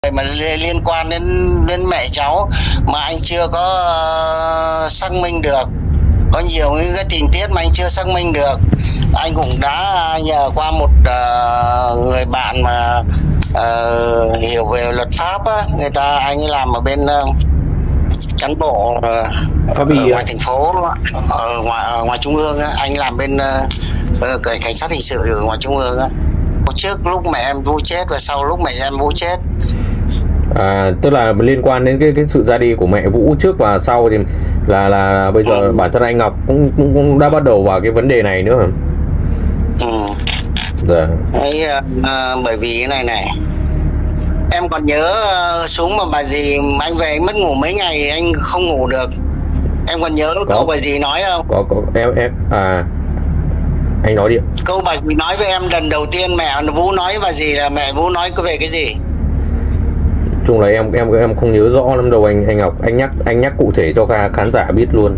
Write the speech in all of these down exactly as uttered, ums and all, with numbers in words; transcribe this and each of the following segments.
mà liên quan đến đến mẹ cháu mà anh chưa có uh, xác minh được. Có nhiều những cái tình tiết mà anh chưa xác minh được. Anh cũng đã nhờ qua một uh, người bạn mà uh, hiểu về luật pháp á, người ta anh ấy làm ở bên uh, cán bộ uh, ở ngoài thành phố, ở ngoài ở ngoài trung ương á, anh làm bên uh, cảnh sát hình sự ở ngoài trung ương á. Trước lúc mẹ em Vũ chết và sau lúc mẹ em Vũ chết. À, tức là liên quan đến cái cái sự ra đi của mẹ Vũ trước và sau thì là là, là bây giờ ừ. bản thân anh Ngọc cũng, cũng cũng đã bắt đầu vào cái vấn đề này nữa. Ừ. Dạ. Đấy, uh, bởi vì cái này này em còn nhớ uh, xuống mà bà dì anh về anh mất ngủ mấy ngày anh không ngủ được. Em còn nhớ có. Câu bà dì nói không? Có có em em à anh nói đi. Câu bà dì nói với em lần đầu tiên mẹ Vũ nói bà dì là mẹ Vũ nói về cái gì? Chung là em em em không nhớ rõ lắm đâu anh anh Ngọc, anh nhắc anh nhắc cụ thể cho khán giả biết luôn.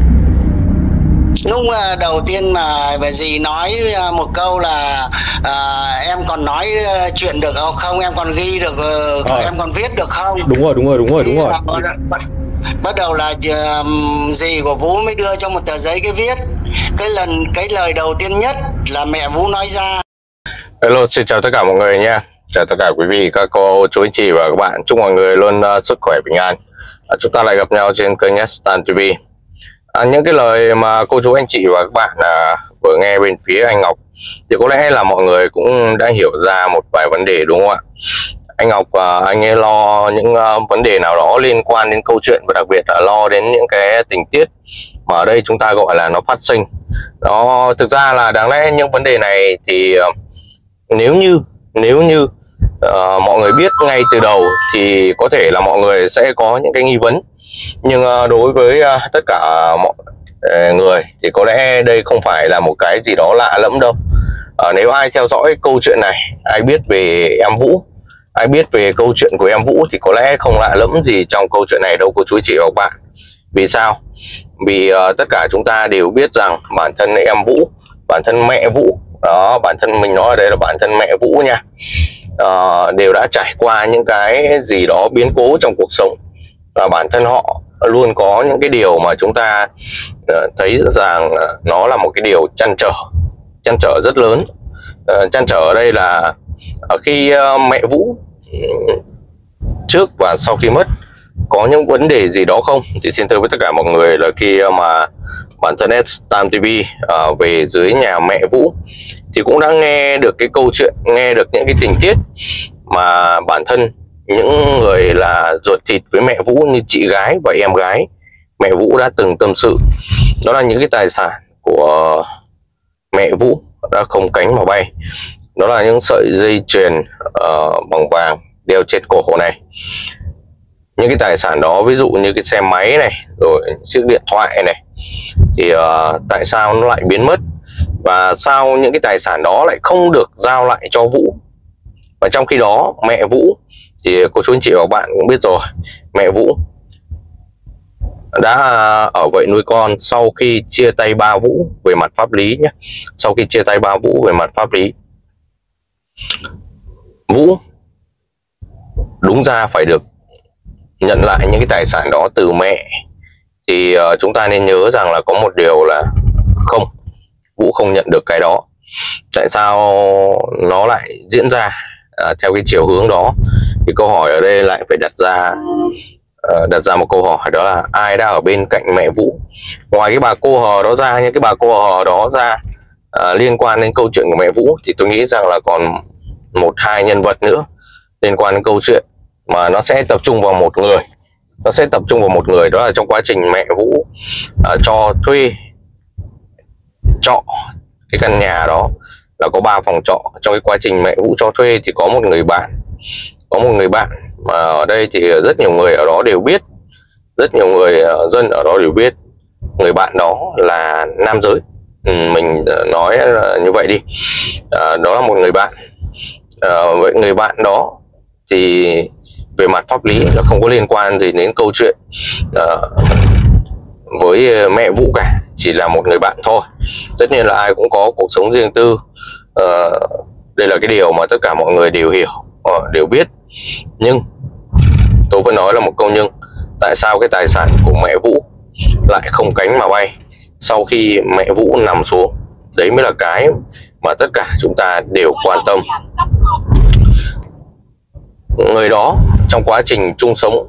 Lúc đầu tiên mà bà dì nói một câu là à, em còn nói chuyện được không, em còn ghi được à. Em còn viết được không? Đúng rồi đúng rồi đúng rồi đúng rồi. Bắt, bắt đầu là uh, dì của Vũ mới đưa cho một tờ giấy cái viết cái lần cái lời đầu tiên nhất là mẹ Vũ nói ra. Hello, xin chào tất cả mọi người nha. Chào tất cả quý vị, các cô, chú anh chị và các bạn. Chúc mọi người luôn uh, sức khỏe bình an. uh, Chúng ta lại gặp nhau trên kênh Stan ti vi. à, Những cái lời mà cô chú anh chị và các bạn uh, vừa nghe bên phía anh Ngọc thì có lẽ là mọi người cũng đã hiểu ra một vài vấn đề, đúng không ạ? Anh Ngọc uh, anh ấy lo những uh, vấn đề nào đó liên quan đến câu chuyện, và đặc biệt là lo đến những cái tình tiết mà ở đây chúng ta gọi là nó phát sinh. Đó, thực ra là đáng lẽ những vấn đề này thì uh, nếu như nếu như uh, mọi người biết ngay từ đầu thì có thể là mọi người sẽ có những cái nghi vấn, nhưng uh, đối với uh, tất cả mọi uh, người thì có lẽ đây không phải là một cái gì đó lạ lẫm đâu. Uh, nếu ai theo dõi câu chuyện này, ai biết về em Vũ, ai biết về câu chuyện của em Vũ thì có lẽ không lạ lẫm gì trong câu chuyện này đâu cô chú chị và các bạn. Vì sao? Vì uh, tất cả chúng ta đều biết rằng bản thân em Vũ, bản thân mẹ Vũ, đó, bản thân mình nói ở đây là bản thân mẹ Vũ nha, uh, đều đã trải qua những cái gì đó biến cố trong cuộc sống, và bản thân họ luôn có những cái điều mà chúng ta uh, thấy rằng uh, nó là một cái điều trăn trở trăn trở rất lớn. Uh, trăn trở ở đây là uh, khi uh, mẹ Vũ uh, trước và sau khi mất có những vấn đề gì đó không, thì xin thưa với tất cả mọi người là khi mà bản thân Stan ti vi uh, về dưới nhà mẹ Vũ thì cũng đã nghe được cái câu chuyện, nghe được những cái tình tiết mà bản thân những người là ruột thịt với mẹ Vũ như chị gái và em gái mẹ Vũ đã từng tâm sự. Đó là những cái tài sản của mẹ Vũ đã không cánh mà bay. Đó là những sợi dây chuyền uh, bằng vàng đeo trên cổ này. Những cái tài sản đó ví dụ như cái xe máy này, rồi chiếc điện thoại này, thì uh, tại sao nó lại biến mất, và sao những cái tài sản đó lại không được giao lại cho Vũ. Và trong khi đó mẹ Vũ thì cô chú anh chị và các bạn cũng biết rồi, mẹ Vũ đã ở vậy nuôi con sau khi chia tay ba Vũ về mặt pháp lý nhé. Sau khi chia tay ba Vũ về mặt pháp lý, Vũ đúng ra phải được nhận lại những cái tài sản đó từ mẹ, thì uh, chúng ta nên nhớ rằng là có một điều là không, Vũ không nhận được cái đó. Tại sao nó lại diễn ra uh, theo cái chiều hướng đó? Thì câu hỏi ở đây lại phải đặt ra uh, đặt ra một câu hỏi, đó là ai đã ở bên cạnh mẹ Vũ? Ngoài cái bà cô hờ đó ra, những cái bà cô hờ đó ra uh, liên quan đến câu chuyện của mẹ Vũ, thì tôi nghĩ rằng là còn một hai nhân vật nữa liên quan đến câu chuyện, mà nó sẽ tập trung vào một người. Nó sẽ tập trung vào một người đó là trong quá trình mẹ Vũ uh, cho thuê trọ cái căn nhà đó là có ba phòng trọ. Trong cái quá trình mẹ Vũ cho thuê thì có một người bạn, có một người bạn mà ở đây thì rất nhiều người ở đó đều biết, rất nhiều người uh, dân ở đó đều biết người bạn đó là nam giới. ừ, mình nói uh, như vậy đi. Uh, đó là một người bạn. Uh, vậy người bạn đó thì về mặt pháp lý nó không có liên quan gì đến câu chuyện uh, với mẹ Vũ cả, chỉ là một người bạn thôi. Tất nhiên là ai cũng có cuộc sống riêng tư, uh, đây là cái điều mà tất cả mọi người đều hiểu, uh, đều biết. Nhưng tôi vẫn nói là một câu nhưng, tại sao cái tài sản của mẹ Vũ lại không cánh mà bay sau khi mẹ Vũ nằm xuống? Đấy mới là cái mà tất cả chúng ta đều quan tâm. Người đó trong quá trình chung sống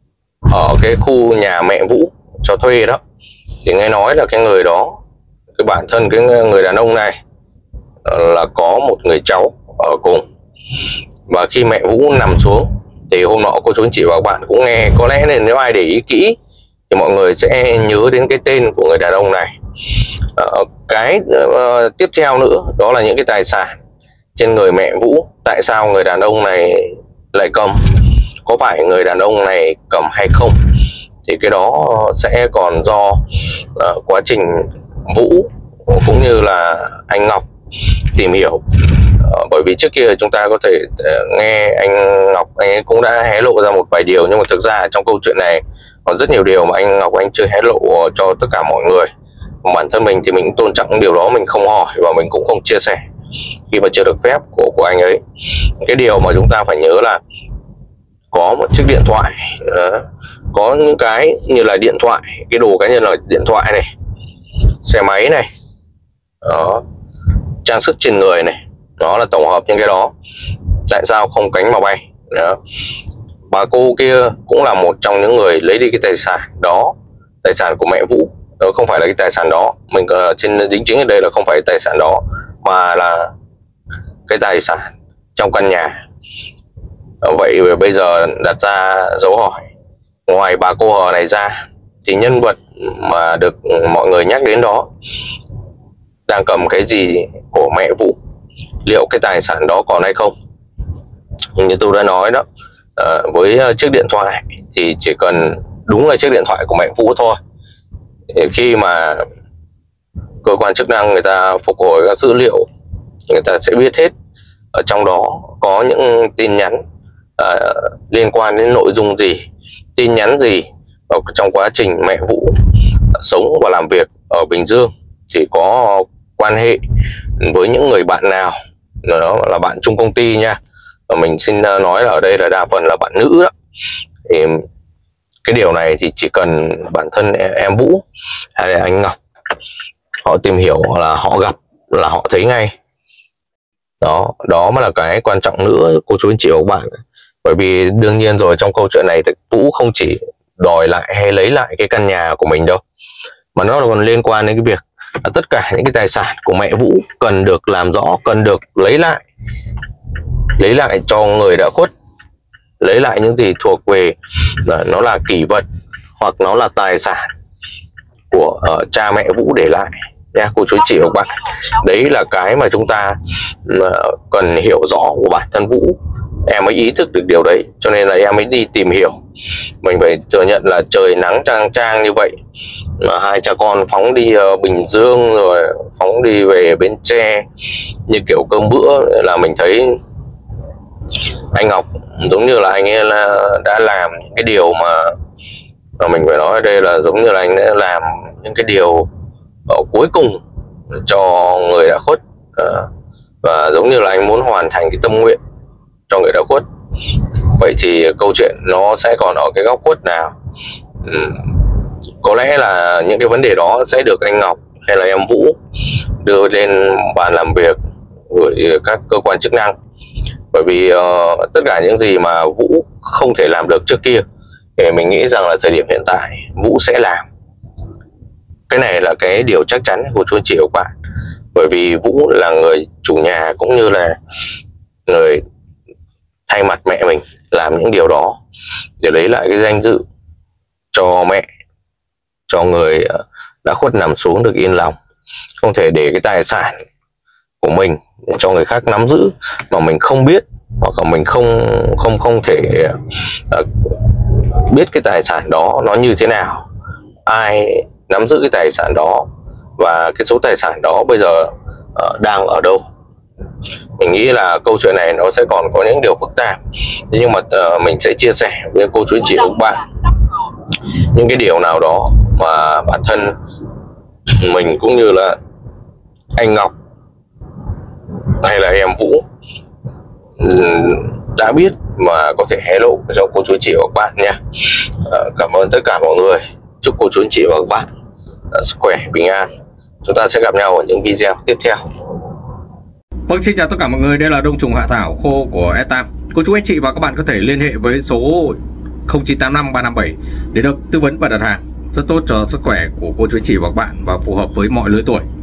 ở cái khu nhà mẹ Vũ cho thuê đó, thì nghe nói là cái người đó, cái bản thân cái người đàn ông này là có một người cháu ở cùng. Và khi mẹ Vũ nằm xuống thì hôm nọ cô chú anh chị và các bạn cũng nghe, có lẽ nên nếu ai để ý kỹ thì mọi người sẽ nhớ đến cái tên của người đàn ông này. Uh, cái uh, tiếp theo nữa đó là những cái tài sản trên người mẹ Vũ. Tại sao người đàn ông này lại cầm? Có phải người đàn ông này cầm hay không? Thì cái đó sẽ còn do uh, quá trình Vũ cũng như là anh Ngọc tìm hiểu. Uh, bởi vì trước kia chúng ta có thể uh, nghe anh Ngọc, anh ấy cũng đã hé lộ ra một vài điều, nhưng mà thực ra trong câu chuyện này còn rất nhiều điều mà anh Ngọc anh chưa hé lộ cho tất cả mọi người. Bản thân mình thì mình tôn trọng điều đó, mình không hỏi và mình cũng không chia sẻ khi mà chưa được phép của của anh ấy. Cái điều mà chúng ta phải nhớ là có một chiếc điện thoại, uh, có những cái như là điện thoại, cái đồ cá nhân là điện thoại này, xe máy này, đó, trang sức trên người này, đó là tổng hợp những cái đó. Tại sao không cánh mà bay? Đó. Bà cô kia cũng là một trong những người lấy đi cái tài sản đó, tài sản của mẹ Vũ. Đó không phải là cái tài sản đó, mình uh, trên đính chính ở đây là không phải tài sản đó, mà là cái tài sản trong căn nhà. uh, Vậy bây giờ đặt ra dấu hỏi, ngoài bà cô hờ này ra thì nhân vật mà được mọi người nhắc đến đó đang cầm cái gì của mẹ Vũ? Liệu cái tài sản đó còn hay không? Như tôi đã nói đó, uh, với chiếc điện thoại thì chỉ cần đúng là chiếc điện thoại của mẹ Vũ thôi. Khi mà cơ quan chức năng người ta phục hồi các dữ liệu, người ta sẽ biết hết ở trong đó có những tin nhắn à, liên quan đến nội dung gì, tin nhắn gì ở trong quá trình mẹ Vũ sống và làm việc ở Bình Dương, thì có quan hệ với những người bạn nào, đó là bạn chung công ty nha. Và mình xin nói là ở đây là đa phần là bạn nữ đó. Thì cái điều này thì chỉ cần bản thân em Vũ hay là anh Ngọc họ tìm hiểu là họ gặp là họ thấy ngay. Đó, đó mới là cái quan trọng nữa cô chú anh chị và các bạn. Bởi vì đương nhiên rồi, trong câu chuyện này thì Vũ không chỉ đòi lại hay lấy lại cái căn nhà của mình đâu, mà nó còn liên quan đến cái việc tất cả những cái tài sản của mẹ Vũ cần được làm rõ, cần được lấy lại, lấy lại cho người đã khuất, lấy lại những gì thuộc về nó là kỷ vật hoặc nó là tài sản của uh, cha mẹ Vũ để lại nha cô chú chị và các bạn. Đấy là cái mà chúng ta uh, cần hiểu rõ của bản thân Vũ, em mới ý thức được điều đấy, cho nên là em mới đi tìm hiểu. Mình phải thừa nhận là trời nắng chang chang như vậy mà hai cha con phóng đi uh, Bình Dương rồi phóng đi về Bến Tre như kiểu cơm bữa, là mình thấy anh Ngọc giống như là anh ấy là đã làm những cái điều mà, mà mình phải nói ở đây là giống như là anh đã làm những cái điều ở cuối cùng cho người đã khuất, à, và giống như là anh muốn hoàn thành cái tâm nguyện cho người đã khuất. Vậy thì câu chuyện nó sẽ còn ở cái góc khuất nào? uhm, có lẽ là những cái vấn đề đó sẽ được anh Ngọc hay là em Vũ đưa lên bàn làm việc với các cơ quan chức năng. Bởi vì uh, tất cả những gì mà Vũ không thể làm được trước kia thì mình nghĩ rằng là thời điểm hiện tại Vũ sẽ làm. Cái này là cái điều chắc chắn của chú anh chị và các bạn. Bởi vì Vũ là người chủ nhà cũng như là người thay mặt mẹ mình làm những điều đó để lấy lại cái danh dự cho mẹ, cho người đã khuất nằm xuống được yên lòng. Không thể để cái tài sản của mình cho người khác nắm giữ mà mình không biết, hoặc là mình không không không thể uh, biết cái tài sản đó nó như thế nào, ai nắm giữ cái tài sản đó, và cái số tài sản đó bây giờ uh, đang ở đâu. Mình nghĩ là câu chuyện này nó sẽ còn có những điều phức tạp, nhưng mà uh, mình sẽ chia sẻ với cô chú anh chị và các bạn những cái điều nào đó mà bản thân mình cũng như là anh Ngọc hay là em Vũ đã biết mà có thể hé lộ cho cô chú anh chị và các bạn nha. À, cảm ơn tất cả mọi người. Chúc cô chú anh chị và các bạn sức khỏe, bình an. Chúng ta sẽ gặp nhau ở những video tiếp theo. Vâng, xin chào tất cả mọi người, đây là đông trùng hạ thảo khô của S tám. Cô chú anh chị và các bạn có thể liên hệ với số không chín tám năm ba năm bảy để được tư vấn và đặt hàng. Rất tốt cho sức khỏe của cô chú anh chị và các bạn và phù hợp với mọi lứa tuổi.